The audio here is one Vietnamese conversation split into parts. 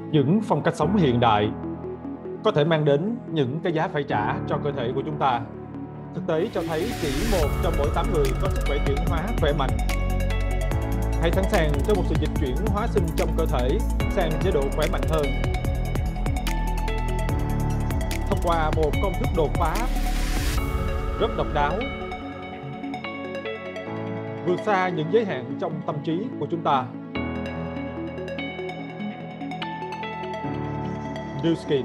Những phong cách sống hiện đại có thể mang đến những cái giá phải trả cho cơ thể của chúng ta. Thực tế cho thấy chỉ 1 trong mỗi 8 người có sức khỏe chuyển hóa khỏe mạnh. Hãy sẵn sàng cho một sự dịch chuyển hóa sinh trong cơ thể sang chế độ khỏe mạnh hơn. Thông qua một công thức đột phá rất độc đáo, vượt xa những giới hạn trong tâm trí của chúng ta. Nu Skin.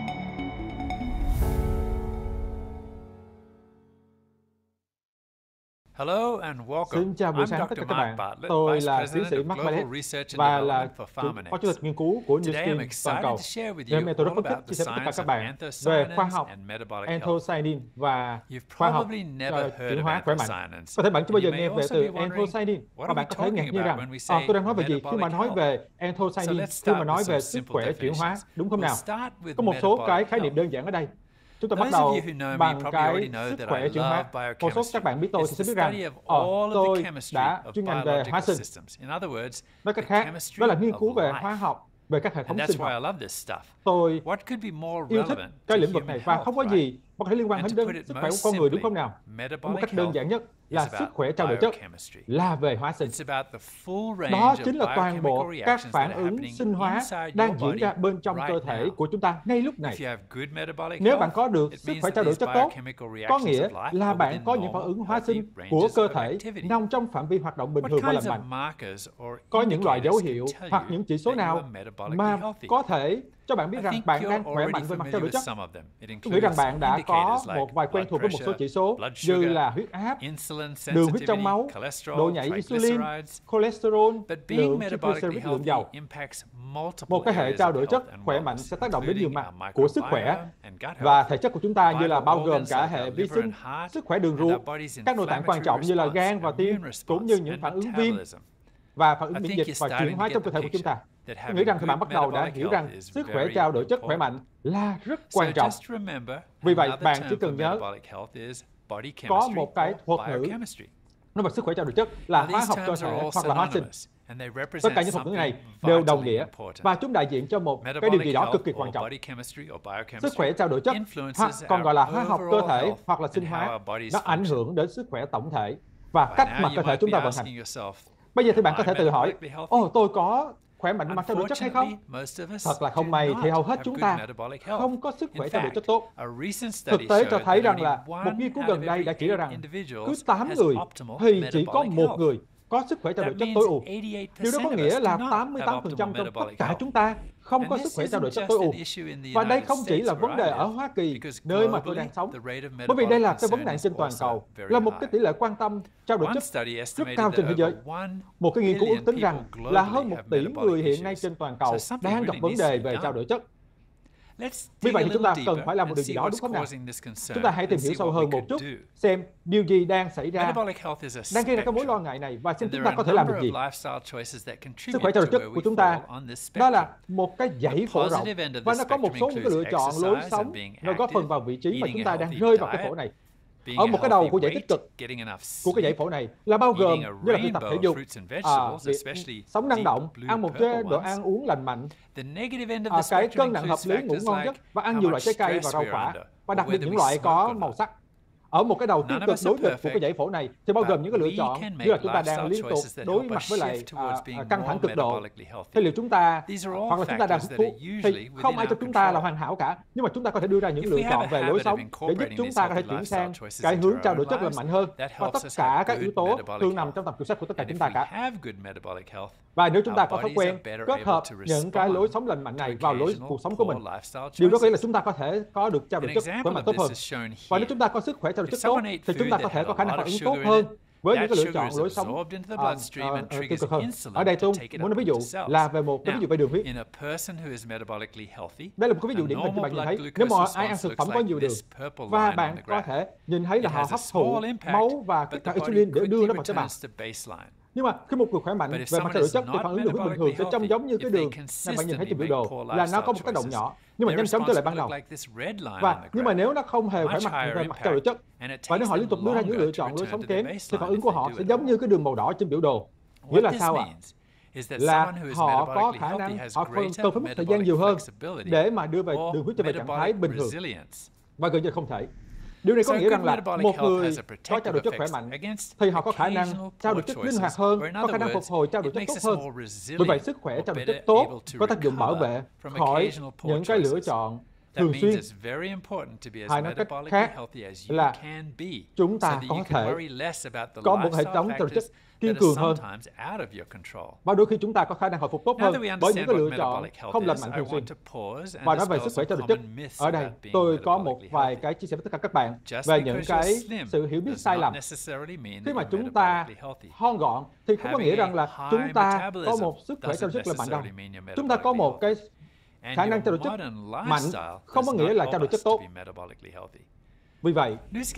Hello and welcome. Xin chào buổi sáng tất cả các bạn. Tôi là tiến sĩ Mark Bartlett và là phó chủ tịch nghiên cứu của Nu Skin toàn cầu. Ngày hôm nay tôi rất phấn khích chia sẻ với tất cả các bạn về khoa học anthocyanin và khoa học chuyển hóa khỏe mạnh. Có thể bạn chưa bao giờ nghe về từ anthocyanin và bạn có thể ngạc nhiên rằng tôi đang nói về gì khi mà nói về anthocyanin, khi mà nói về sức khỏe chuyển hóa, đúng không nào? Có một số cái khái niệm đơn giản ở đây. Chúng ta bắt đầu bằng cái sức khỏe chuyển hóa. Một số các bạn biết tôi thì sẽ biết rằng tôi đã chuyên ngành về hóa sinh. Nói cách khác, đó là nghiên cứu về hóa học, về các hệ thống sinh học. Tôi yêu thích cái lĩnh vực này và không có gì có thể liên quan đến sức khỏe của con người, đúng không nào? Một cách đơn giản nhất là sức khỏe trao đổi chất là về hóa sinh. Đó chính là toàn bộ các phản ứng sinh hóa đang diễn ra bên trong cơ thể của chúng ta ngay lúc này. Nếu bạn có được sức khỏe trao đổi chất tốt, có nghĩa là bạn có những phản ứng hóa sinh của cơ thể nằm trong phạm vi hoạt động bình thường và lành mạnh. Có những loại dấu hiệu hoặc những chỉ số nào mà có thể cho bạn biết rằng bạn đang khỏe mạnh về mặt trao đổi chất. Tôi nghĩ rằng bạn đã có một vài quen thuộc với một số chỉ số như là huyết áp, đường huyết trong máu, độ nhạy insulin, cholesterol, lượng triglycerides, lượng dầu. Một cái hệ trao đổi chất khỏe mạnh sẽ tác động đến nhiều mặt của sức khỏe và thể chất của chúng ta, như là bao gồm cả hệ vi sinh, sức khỏe đường ruột, các nội tạng quan trọng như là gan và tim, cũng như những phản ứng viêm và phản ứng miễn dịch và chuyển hóa trong cơ thể của chúng ta. Tôi nghĩ rằng các bạn bắt đầu đã hiểu rằng sức khỏe trao đổi chất khỏe mạnh là rất quan trọng. Vì vậy, bạn chỉ cần nhớ có một cái thuật ngữ nói về sức khỏe trao đổi chất là hóa học cơ thể hoặc là hóa sinh. Tất cả những thuật ngữ này đều đồng nghĩa và chúng đại diện cho một cái điều gì đó cực kỳ quan trọng. Sức khỏe trao đổi chất hoặc còn gọi là hóa học cơ thể hoặc là sinh hóa, nó ảnh hưởng đến sức khỏe tổng thể và cách mà cơ thể chúng ta vận hành. Bây giờ thì bạn có thể tự hỏi, tôi có khỏe mạnh về mặt trao đổi chất hay không? Thật là không may thì hầu hết chúng ta không có sức khỏe trao đổi chất tốt. Thực tế cho thấy rằng là một nghiên cứu gần đây đã chỉ ra rằng cứ 8 người thì chỉ có 1 người có sức khỏe trao đổi chất tối ưu. Điều đó có nghĩa là 88% trong tất cả chúng ta không có sức khỏe trao đổi chất tối ưu. Và đây không chỉ là vấn đề ở Hoa Kỳ, nơi mà tôi đang sống, bởi vì đây là cái vấn nạn trên toàn cầu, là một cái tỷ lệ quan tâm trao đổi chất rất cao trên thế giới. Một cái nghiên cứu ước tính rằng là hơn 1 tỷ người hiện nay trên toàn cầu đang gặp vấn đề về trao đổi chất. Vì vậy thì chúng ta cần phải làm một điều gì đó, đúng không nào? Chúng ta hãy tìm hiểu sâu hơn một chút, xem điều gì đang xảy ra, đang gây ra cái mối lo ngại này và xem chúng ta có thể làm được gì. Sức khỏe trao đổi chất của chúng ta, đó là một cái dãy phổ rộng và nó có một số những cái lựa chọn lối sống, nó góp phần vào vị trí mà chúng ta đang rơi vào cái phổ này. Ở một cái đầu của dãy tích cực của cái dãy phổ này là bao gồm như là khi tập thể dục, sống năng động, ăn một chế độ ăn uống lành mạnh, cái cân nặng hợp lý, ngủ ngon giấc và ăn nhiều loại trái cây và rau quả, và đặc biệt những loại có màu sắc. Ở một cái đầu tiêu cực đối nghịch của cái dãy phổ này thì bao gồm những cái lựa chọn như là chúng ta đang liên tục đối mặt với lại căng thẳng cực độ. Thế liệu chúng ta hoặc là chúng ta đang hút thuốc thì không ai cho chúng ta là hoàn hảo cả, nhưng mà chúng ta có thể đưa ra những lựa chọn về lối sống để giúp chúng ta có thể chuyển sang cái hướng trao đổi chất lành mạnh hơn, và tất cả các yếu tố thường nằm trong tầm kiểm soát của tất cả chúng ta cả. Và nếu chúng ta có thói quen kết hợp những cái lối sống lành mạnh này vào lối cuộc sống của mình, điều đó nghĩa là chúng ta có thể có được trao đổi chất khỏe mạnh tốt hơn. Và nếu chúng ta có sức khỏe trao đổi chất tốt thì chúng ta có thể có khả năng phản ứng tốt hơn với những cái lựa chọn lối sống tiêu cực hơn. Ở đây tôi muốn nói ví dụ là về một cái ví dụ về đường huyết. Đây là một cái ví dụ điển hình cho bạn nhìn thấy. Nếu mà ai ăn thực phẩm có nhiều đường và bạn có thể nhìn thấy là họ hấp thụ máu và tất cả insulin để đưa nó vào tế bào. Nhưng mà khi một người khỏe mạnh về mặt trao đổi chất thì phản ứng đường huyết bình thường sẽ trông giống như cái đường mà bạn nhìn thấy trên biểu đồ, là nó có một tác động nhỏ nhưng mà nhanh chóng trở lại ban đầu. Nhưng mà nếu nó không hề khỏe mạnh về mặt trao đổi chất và nếu họ liên tục đưa ra những lựa chọn lối sống kém thì phản ứng của họ sẽ giống như cái đường màu đỏ trên biểu đồ. Nghĩa là sao ạ? là họ có khả năng, họ cần phải mất thời gian nhiều hơn để mà đưa về đường huyết trở về trạng thái bình thường, và gần như không thể. Điều này có nghĩa rằng là một người có trao đổi chất khỏe mạnh thì họ có khả năng trao đổi chất linh hoạt hơn, có khả năng phục hồi trao đổi chất tốt hơn. Bởi vậy, sức khỏe trao đổi chất tốt có tác dụng bảo vệ khỏi những cái lựa chọn thường xuyên. Hay nói cách khác là chúng ta có thể có một hệ thống trao đổi chất kiên cường hơn, và đôi khi chúng ta có khả năng hồi phục tốt hơn bởi những cái lựa chọn không lành mạnh thường xuyên. Và nói về sức khỏe trao đổi chất, ở đây tôi có một vài cái chia sẻ với tất cả các bạn về những cái sự hiểu biết sai lầm. Khi mà chúng ta thon gọn thì không có nghĩa rằng là chúng ta có một sức khỏe trao đổi chất lành mạnh đâu. Chúng ta có một cái khả năng trao đổi chất mạnh không có nghĩa là trao đổi chất tốt. Vì vậy,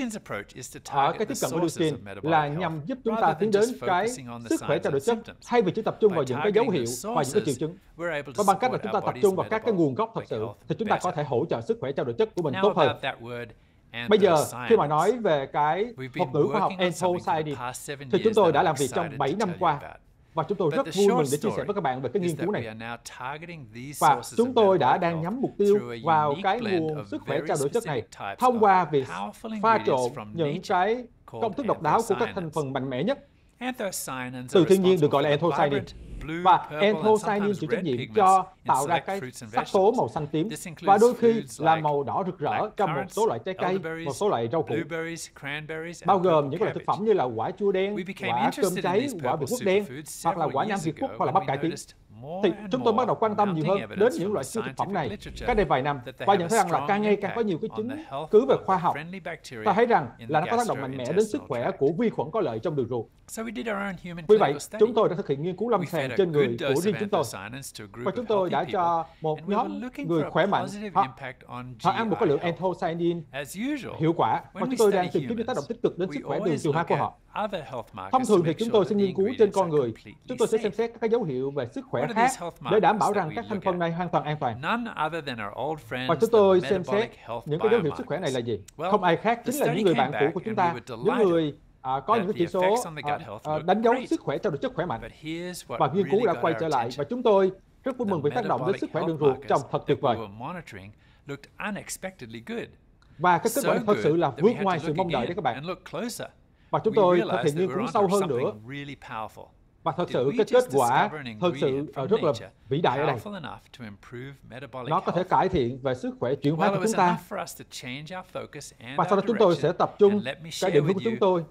ở cái tiếp cận của Nu Skin là nhằm giúp chúng ta tiến đến cái sức khỏe trao đổi chất thay vì chỉ tập trung vào những cái dấu hiệu và những cái triệu chứng. Và bằng cách là chúng ta tập trung vào các cái nguồn gốc thật sự thì chúng ta có thể hỗ trợ sức khỏe trao đổi chất của mình tốt hơn. Bây giờ, khi mà nói về cái thuật ngữ khoa học anthocyanin thì chúng tôi đã làm việc trong 7 năm qua. Và chúng tôi rất vui mừng để chia sẻ với các bạn về cái nghiên cứu này. Và chúng tôi đang nhắm mục tiêu vào cái nguồn sức khỏe trao đổi chất này thông qua việc pha trộn những cái công thức độc đáo của các thành phần mạnh mẽ nhất từ thiên nhiên được gọi là anthocyanin. Và anthocyanin chịu trách nhiệm cho tạo ra cái sắc tố màu xanh tím và đôi khi là màu đỏ rực rỡ trong một số loại trái cây, một số loại rau củ, bao gồm những loại thực phẩm như là quả chua đen, quả cơm cháy, quả Việt Quất đen, hoặc là quả nhãn Việt Quất hoặc là bắp cải tím. Thì chúng tôi bắt đầu quan tâm nhiều hơn đến những loại siêu thực phẩm này cách đây vài năm và nhận thấy rằng là càng ngày càng có nhiều cái chứng cứ về khoa học ta thấy rằng là nó có tác động mạnh mẽ đến sức khỏe của vi khuẩn có lợi trong đường ruột. Vì vậy, chúng tôi đã thực hiện nghiên cứu lâm sàng trên người của riêng chúng tôi và chúng tôi đã cho một nhóm người khỏe mạnh họ ăn một cái lượng anthocyanin hiệu quả và chúng tôi đang tìm kiếm những tác động tích cực đến sức khỏe đường tiêu hóa của họ. Thông thường thì chúng tôi sẽ nghiên cứu trên con người, chúng tôi sẽ xem xét các dấu hiệu về sức khỏe khác để đảm bảo rằng các thành phần này hoàn toàn an toàn. Và chúng tôi xem xét những cái dấu hiệu sức khỏe này là gì? Không ai khác chính là những người bạn cũ của chúng ta, những người có những chỉ số đánh dấu sức khỏe trao đổi chất khỏe mạnh. Và nghiên cứu đã quay trở lại và chúng tôi rất vui mừng vì tác động đến sức khỏe đường ruột trông thật tuyệt vời. Và cái kết quả thật sự là vượt ngoài sự mong đợi đấy các bạn. Và chúng tôi thực hiện nghiên cứu sâu hơn nữa. Và thật sự cái kết quả thật sự rất là vĩ đại ở đây. Nó có thể cải thiện về sức khỏe chuyển hóa của chúng ta. Và sau đó chúng tôi sẽ tập trung cái định hướng của chúng tôi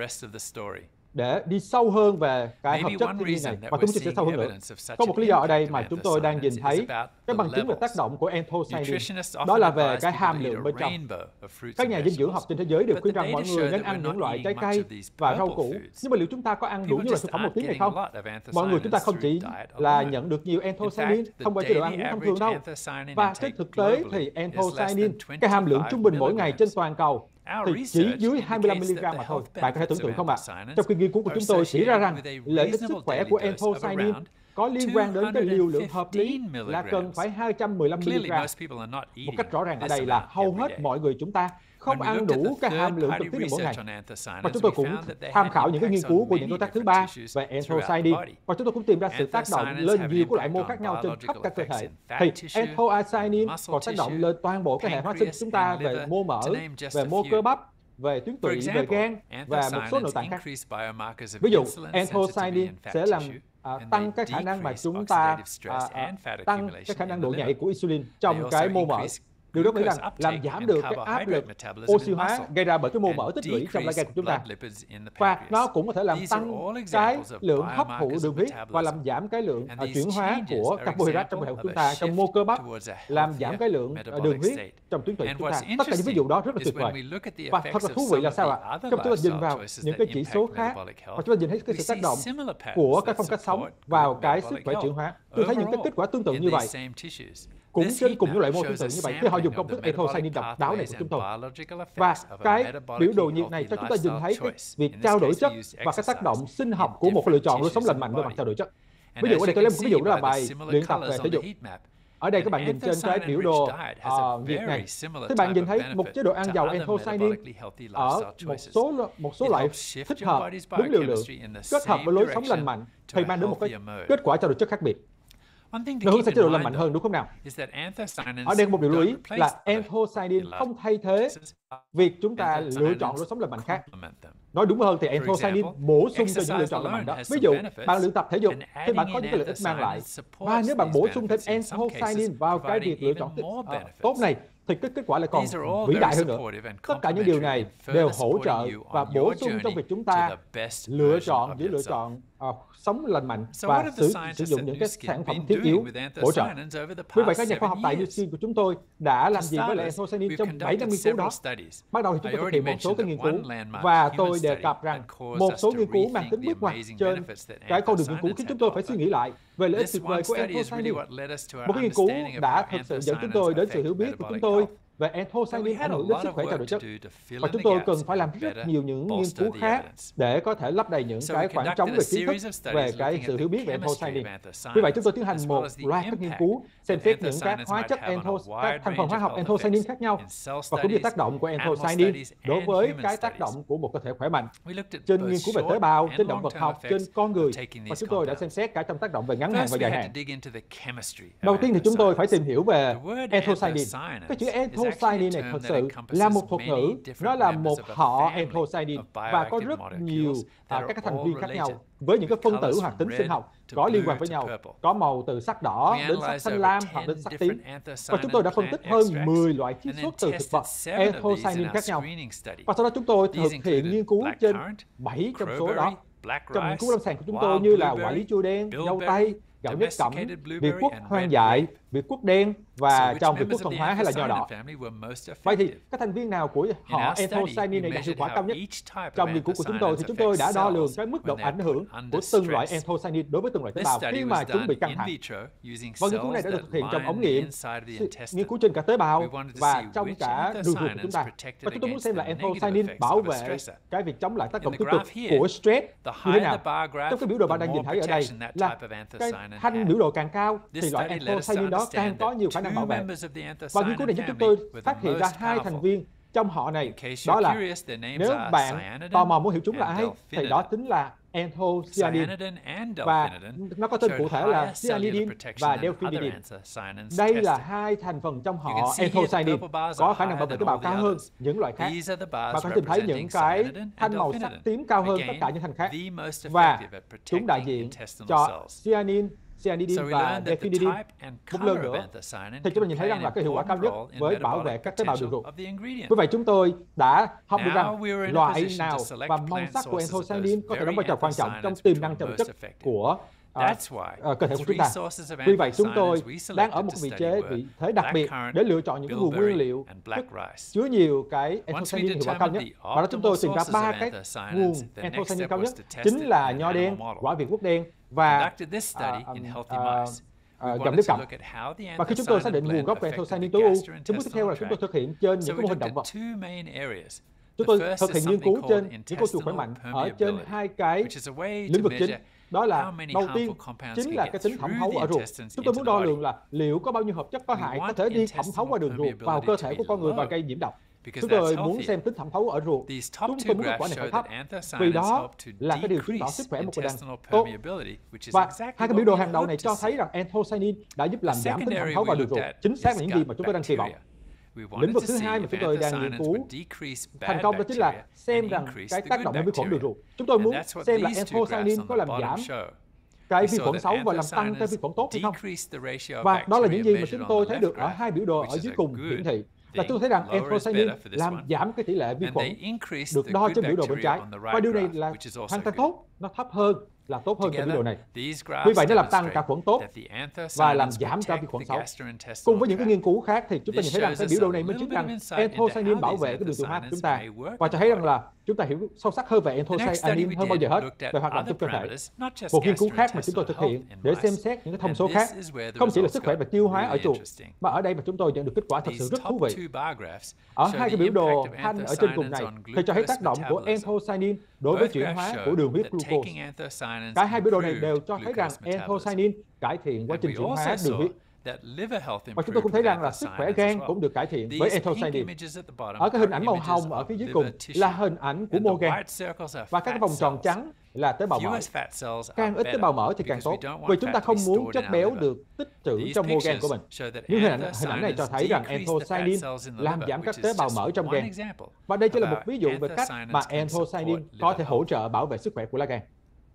để đi sâu hơn về cái hợp chất thiên nhiên này. Và chúng tôi sẽ sâu hơn nữa. Có một lý do ở đây mà chúng tôi đang nhìn thấy cái bằng chứng về tác động của anthocyanin. Đó là về cái hàm lượng bên trong. Các nhà dinh dưỡng học trên thế giới đều khuyên rằng mọi người nên ăn những loại trái cây và rau củ. Nhưng mà liệu chúng ta có ăn đủ những loại thực phẩm một tiếng này không? Mọi người chúng ta không chỉ là nhận được nhiều anthocyanin thông qua chế độ ăn uống thông thường đâu. Và trên thực tế thì anthocyanin, cái hàm lượng trung bình mỗi ngày trên toàn cầu thì chỉ dưới 25mg mà thôi. Bạn có thể tưởng tượng không ạ? Trong khi nghiên cứu của chúng tôi chỉ ra rằng lợi ích sức khỏe của anthocyanin có liên quan đến cái liều lượng hợp lý là cần phải 215mg. Một cách rõ ràng ở đây là hầu hết mọi người chúng ta không ăn đủ cái hàm lượng cần thiết này mỗi ngày. Và chúng tôi cũng tham khảo những cái nghiên cứu của những đối tác thứ ba về anthocyanin và chúng tôi cũng tìm ra sự tác động lên nhiều cái loại mô khác nhau trên khắp các cơ thể. Thì anthocyanin còn tác động lên toàn bộ cái hệ hóa sinh của chúng ta về mô mỡ, về mô cơ bắp, về tuyến tụy, về gan và một số nội tạng khác. Ví dụ, anthocyanin sẽ làm tăng cái khả năng mà chúng ta tăng cái khả năng độ nhạy của insulin trong cái mô mỡ. Điều đó nghĩa rằng làm giảm được cái áp lực oxy hóa gây ra bởi cái mô mỡ tích lũy trong lá gan của chúng ta. Và nó cũng có thể làm tăng cái lượng hấp thụ đường huyết và làm giảm cái lượng chuyển hóa của carbohydrate trong cơ thể của chúng ta, trong mô cơ bắp, làm giảm cái lượng đường huyết trong tuyến tụy của chúng ta. Tất cả những ví dụ đó rất là tuyệt vời. Và thật là thú vị là sao ạ? Khi chúng ta nhìn vào những cái chỉ số khác và chúng ta nhìn thấy cái sự tác động của các phong cách sống vào cái sức khỏe chuyển hóa, tôi thấy những cái kết quả tương tự như vậy. Cũng trên cùng những loại mô tương tự như vậy khi họ dùng công thức anthocyanin độc đáo này của chúng tôi. Và cái biểu đồ nhiệt này cho chúng ta nhìn thấy cái việc trao đổi chất và cái tác động sinh học của một lựa chọn lối sống lành mạnh với mặt trao đổi chất. Ví dụ ở đây tôi lấy một ví dụ đó là bài luyện tập về thể dục. Ở đây các bạn nhìn trên cái biểu đồ nhiệt này. Các bạn nhìn thấy một chế độ ăn giàu anthocyanin ở một số loại thích hợp đúng liều lượng kết hợp với lối sống lành mạnh thì mang đến một cái kết quả cho được chất khác biệt. Nó hướng sang chế độ lành mạnh hơn, đúng không nào? Ở đây một điều lưu ý là anthocyanin không thay thế việc chúng ta lựa chọn lối sống lành mạnh khác. Nói đúng hơn thì anthocyanin bổ sung cho những lựa chọn lành mạnh đó. Ví dụ, bạn luyện tập thể dục thì bạn có những cái lợi ích mang lại. Và nếu bạn bổ sung thêm anthocyanin vào cái việc lựa chọn tốt này, thì kết quả lại còn vĩ đại hơn nữa. Tất cả những điều này đều hỗ trợ và bổ sung trong việc chúng ta lựa chọn sống lành mạnh và sử dụng những cái sản phẩm thiết yếu hỗ trợ. Vì vậy, các nhà khoa học tại New Skin của chúng tôi đã làm gì với anthocyanin trong 7 năm nghiên cứu đó. Bắt đầu thì chúng tôi thực hiện một số cái nghiên cứu và tôi đề cập rằng một số nghiên cứu mang tính bước ngoặt trên cái con đường nghiên cứu khiến chúng tôi phải suy nghĩ lại về lợi ích tuyệt vời của anthocyanin. Một cái nghiên cứu đã thực sự dẫn chúng tôi đến sự hiểu biết của chúng tôi về anthocyanin ảnh hưởng đến sức khỏe trao đổi chất. Và chúng tôi cần phải làm rất nhiều những nghiên cứu khác để có thể lắp đầy những cái khoảng trống về kiến thức về cái sự hiểu biết về anthocyanin. Vì vậy, chúng tôi tiến hành một loạt các nghiên cứu xem xét những các hóa chất các thành phần hóa học anthocyanin khác nhau và cũng như tác động của anthocyanin đối với cái tác động của một cơ thể khỏe mạnh. Trên nghiên cứu về tế bào, trên động vật học, trên con người, và chúng tôi đã xem xét cả trong tác động về ngắn hạn và dài hạn. Đầu tiên thì chúng tôi phải tìm hiểu về anthocyanin. Cái chữ anthocyanin này thật sự là một thuật ngữ, nó là một họ anthocyanin và có rất nhiều các thành viên khác nhau với những cái phân tử hoạt tính sinh học có liên quan với nhau, có màu từ sắc đỏ đến sắc xanh lam hoặc đến sắc tím. Và chúng tôi đã phân tích hơn 10 loại chiết xuất từ thực vật anthocyanin khác nhau. Và sau đó chúng tôi thực hiện nghiên cứu trên 7 trong số đó. Trong nghiên cứu lâm sàng của chúng tôi như là quả lý chua đen, dâu tây, gạo nếp cẩm, việt quất hoang dại, việt quất đen và trong việt quất thuần hóa hay là nho đỏ. Vậy thì các thành viên nào của họ anthocyanin này đạt hiệu quả cao nhất? Trong nghiên cứu của chúng tôi thì chúng tôi đã đo lường cái mức độ ảnh hưởng của từng loại anthocyanin đối với từng loại tế bào khi mà chúng bị căng thẳng. Và nghiên cứu này đã được thực hiện trong ống nghiệm, nghiên cứu trên cả tế bào và trong cả đường ruột của chúng ta. Và chúng tôi muốn xem là anthocyanin bảo vệ cái việc chống lại tác động tiêu cực của stress như thế nào. Trong cái biểu đồ bạn đang nhìn thấy ở đây là cái thanh biểu đồ càng cao thì loại anthocyanin đó càng có nhiều khả năng bảo vệ. Và nghiên cứu này giúp chúng tôi phát hiện ra hai thành viên trong họ này, đó là nếu bạn tò mò muốn hiểu chúng là ai thì đó chính là anthocyanin và nó có tên cụ thể là cyanidin và delphinidin. Đây là hai thành phần trong họ anthocyanin có khả năng bảo vệ tế bào cao hơn những loại khác. Bạn có tìm thấy những cái thanh màu sắc tím cao hơn tất cả những thanh khác và chúng đại diện cho cyanidin và delphinidin. Một lần nữa thì chúng ta nhìn thấy rằng là cái hiệu quả cao nhất với bảo vệ các tế bào đường ruột. Vì vậy chúng tôi đã học được rằng loại nào và màu sắc của anthocyanin có thể đóng vai trò quan trọng trong tiềm năng trao đổi chất của cơ thể của chúng ta. Vì vậy chúng tôi đang ở một vị thế đặc biệt để lựa chọn những nguồn nguyên liệu chứa nhiều cái anthocyanin hiệu quả cao nhất. Và đó chúng tôi tìm ra 3 cái nguồn anthocyanin cao nhất chính là nho đen, quả việt quất đen và gạo nếp cẩm. Và khi chúng tôi xác định nguồn gốc của anthocyanin tối ưu, thì bước tiếp theo là chúng tôi thực hiện trên những mô hình động vật. Chúng tôi thực hiện nghiên cứu trên những con chuột khỏe mạnh ở trên hai cái lĩnh vực chính. Đó là đầu tiên chính là cái tính thẩm thấu ở ruột. Chúng tôi muốn đo lường là liệu có bao nhiêu hợp chất có hại có thể đi thẩm thấu qua đường ruột vào cơ thể của con người và gây nhiễm độc. Chúng tôi muốn xem tính thẩm thấu ở ruột. Chúng tôi muốn kết quả này phải thấp, vì đó là cái điều chứng tỏ sức khỏe một người đàn tốt. Và hai cái biểu đồ hàng đầu này cho thấy rằng anthocyanin đã giúp làm giảm tính thẩm thấu vào đường ruột. Chính xác là những gì mà chúng tôi đang kỳ vọng. Lĩnh vực thứ hai mà chúng tôi đang nghiên cứu thành công đó chính là xem rằng cái tác động đến vi khuẩn đường ruột. Chúng tôi muốn xem là anthocyanin có làm giảm cái vi khuẩn xấu và làm tăng cái vi khuẩn tốt hay không. Và đó là những gì mà chúng tôi thấy được ở hai biểu đồ ở dưới cùng hiển thị. Là chúng tôi thấy rằng anthocyanin làm giảm cái tỷ lệ vi khuẩn được đo trên biểu đồ bên trái. Và điều này là hoàn toàn tốt, nó thấp hơn là tốt hơn trên biểu đồ này. Vì vậy nó làm tăng cả khuẩn tốt và làm giảm cả vi khuẩn xấu. Cùng với những cái nghiên cứu khác thì chúng ta nhìn thấy rằng cái biểu đồ này minh chứng rằng anthocyanin bảo vệ cái đường tiêu hóa của chúng ta và cho thấy rằng là chúng ta hiểu sâu sắc hơn về anthocyanin hơn bao giờ hết về hoạt động trong cơ thể. Một nghiên cứu khác mà chúng tôi thực hiện để xem xét những cái thông số khác không chỉ là sức khỏe và tiêu hóa ở chuột, mà ở đây mà chúng tôi nhận được kết quả thật sự rất thú vị. Ở hai cái biểu đồ thanh ở trên cùng này thì cho thấy tác động của anthocyanin đối với chuyển hóa của đường huyết glucose. Cả hai biểu đồ này đều cho thấy rằng anthocyanin cải thiện quá trình chuyển hóa đường huyết. Và chúng tôi cũng thấy rằng là sức khỏe gan cũng được cải thiện với anthocyanin. Ở cái hình ảnh màu hồng ở phía dưới cùng là hình ảnh của mô gan. Và các vòng tròn trắng là tế bào mỡ. Càng ít tế bào mỡ thì càng tốt, vì chúng ta không muốn chất béo được tích trữ trong mô gan của mình. Nhưng hình ảnh này cho thấy rằng anthocyanin làm giảm các tế bào mỡ trong gan. Và đây chỉ là một ví dụ về cách mà anthocyanin có thể hỗ trợ bảo vệ sức khỏe của lá gan.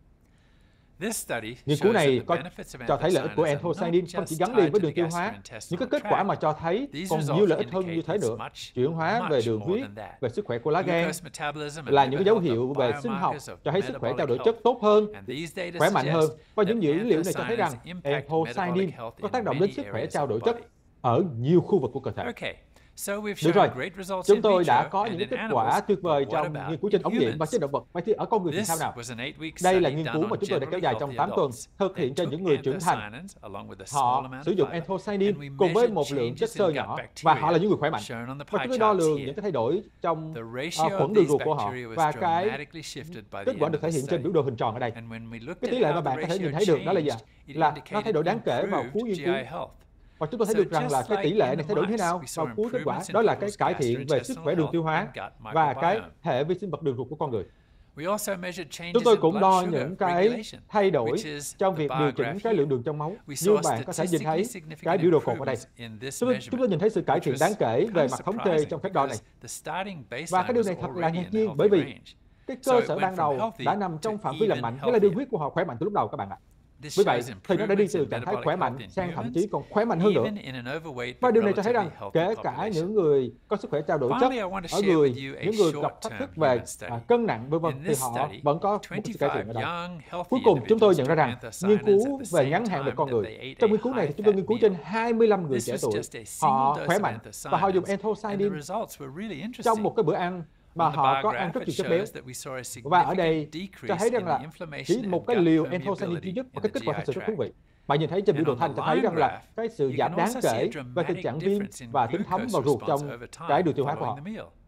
Nghiên cứu này cho thấy lợi ích của anthocyanin không chỉ gắn liền với đường tiêu hóa, những cái kết quả mà cho thấy còn nhiều lợi ích hơn như thế nữa. Chuyển hóa về đường huyết, về sức khỏe của lá gan là những dấu hiệu về sinh học cho thấy sức khỏe trao đổi chất tốt hơn, khỏe mạnh hơn. Và những dữ liệu này cho thấy rằng anthocyanin có tác động đến sức khỏe trao đổi chất ở nhiều khu vực của cơ thể. Được rồi, chúng tôi đã có những kết quả tuyệt vời trong nghiên cứu trên ống nghiệm và trên động vật. Vậy thì ở con người thì sao nào? Đây là nghiên cứu mà chúng tôi đã kéo dài trong 8 tuần, thực hiện trên những người trưởng thành. Họ sử dụng anthocyanin cùng với một lượng chất xơ nhỏ và họ là những người khỏe mạnh. Và chúng tôi đo lường những cái thay đổi trong khuẩn đường ruột của họ và cái kết quả được thể hiện trên biểu đồ hình tròn ở đây. Cái tỷ lệ mà bạn có thể nhìn thấy được đó là gì ạ? Là nó thay đổi đáng kể vào cuối nghiên cứu. Và chúng tôi thấy được rằng là cái tỷ lệ này thay đổi thế nào vào cuối kết quả, đó là cái cải thiện về sức khỏe đường tiêu hóa và cái hệ vi sinh vật đường ruột của con người. Chúng tôi cũng đo những cái thay đổi trong việc điều chỉnh cái lượng đường trong máu. Như bạn có thể nhìn thấy cái biểu đồ cột ở đây. Chúng tôi nhìn thấy sự cải thiện đáng kể về mặt thống kê trong phép đo này. Và cái điều này thật là ngạc nhiên bởi vì cái cơ sở ban đầu đã nằm trong phạm vi lành mạnh, nghĩa là đường huyết của họ khỏe mạnh từ lúc đầu các bạn ạ. Vì vậy, thì nó đã đi từ trạng thái khỏe mạnh sang thậm chí còn khỏe mạnh hơn nữa. Và điều này cho thấy rằng kể cả những người có sức khỏe trao đổi chất, ở những người gặp thách thức về cân nặng v.v. thì họ vẫn có một sự cải thiện ở đây. Cuối cùng, chúng tôi nhận ra rằng nghiên cứu về ngắn hạn về con người. Trong nghiên cứu này thì chúng tôi nghiên cứu trên 25 người trẻ tuổi. Họ khỏe mạnh và họ dùng anthocyanin trong một cái bữa ăn mà họ có ăn rất nhiều chất béo. Và ở đây cho thấy rằng là chỉ một cái liều anthocyanin duy nhất và cái kết quả thật sự rất thú vị. Bạn nhìn thấy trên biểu đồ thanh cho thấy rằng là cái sự giảm đáng kể về tình trạng viêm và tính thấm vào ruột trong cái đường tiêu hóa của họ.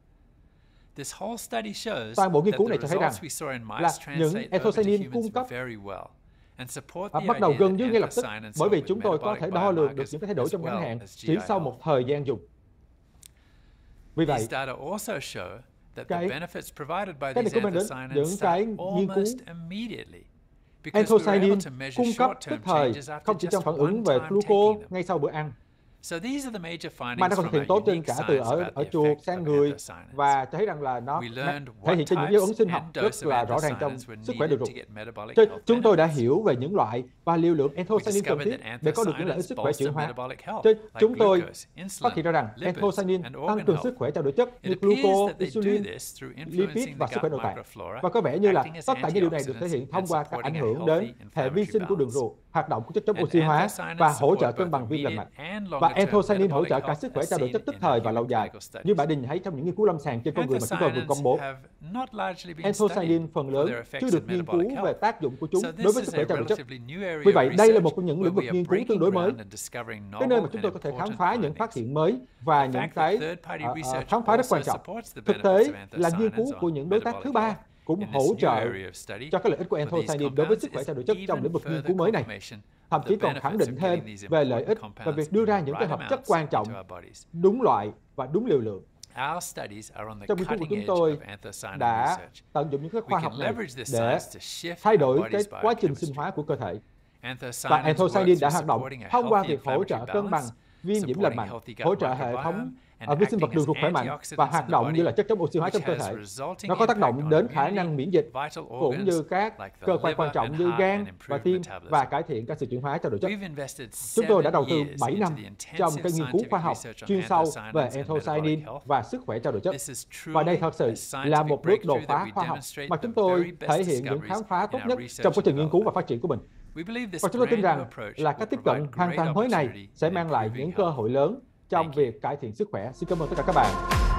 Toàn bộ nghiên cứu này cho thấy rằng là những anthocyanin cung cấp bắt đầu gần như ngay lập tức, bởi vì chúng tôi có thể đo lường được những cái thay đổi trong ngắn hạn chỉ sau một thời gian dùng. Vì vậy, cái này có mang đến những cái nghiên cứu anthocyanin cung cấp tức thời, không chỉ trong phản ứng về glucose ngay sau bữa ăn, mà nó còn thực hiện tốt trên cả từ ở chuột sang người, và thấy rằng là nó thể hiện trên những dấu ấn sinh học rất là rõ ràng trong sức khỏe đường ruột. Chúng tôi đã hiểu về những loại và liều lượng anthocyanin cần thiết để có được những lợi ích sức khỏe chuyển hóa. Chúng tôi phát hiện ra rằng anthocyanin tăng cường sức khỏe trao đổi chất như glucose, insulin, lipid và sức khỏe nội tạng. Và có vẻ như là tất cả những điều này được thể hiện thông qua các ảnh hưởng đến hệ vi sinh của đường ruột, hoạt động của chất chống oxy hóa và hỗ trợ cân bằng viêm lành mạnh. Và anthocyanin hỗ trợ cả sức khỏe trao đổi chất tức thời và lâu dài. Như bạn nhìn thấy trong những nghiên cứu lâm sàng trên con người mà chúng tôi vừa công bố, anthocyanin phần lớn chưa được nghiên cứu về tác dụng của chúng đối với sức khỏe trao đổi chất. Vì vậy, đây là một trong những lĩnh vực nghiên cứu tương đối mới, cái nơi mà chúng tôi có thể khám phá những phát hiện mới và những cái khám phá rất quan trọng. Thực tế là nghiên cứu của những đối tác thứ ba cũng hỗ trợ cho các lợi ích của anthocyanin đối với sức khỏe trao đổi chất trong lĩnh vực nghiên cứu mới này. Thậm chí còn khẳng định thêm về lợi ích và việc đưa ra những cái hợp chất quan trọng, đúng loại và đúng liều lượng. Trong nghiên cứu của chúng tôi đã tận dụng những cái khoa học này để thay đổi cái quá trình sinh hóa của cơ thể. Và anthocyanin đã hoạt động thông qua việc hỗ trợ cân bằng viêm nhiễm lành mạnh, hỗ trợ hệ thống vi sinh vật đường ruột khỏe mạnh và hoạt động như là chất chống oxy hóa trong cơ thể. Nó có tác động đến khả năng miễn dịch cũng như các cơ quan quan trọng như gan và tim và cải thiện các sự chuyển hóa trao đổi chất. Chúng tôi đã đầu tư 7 năm trong cái nghiên cứu khoa học chuyên sâu về anthocyanin và sức khỏe trao đổi chất. Và đây thật sự là một bước đột phá khoa học mà chúng tôi thể hiện những khám phá tốt nhất trong quá trình nghiên cứu và phát triển của mình. Và chúng tôi tin rằng là cách tiếp cận hoàn toàn mới này sẽ mang lại những cơ hội lớn trong việc cải thiện sức khỏe. Xin cảm ơn tất cả các bạn.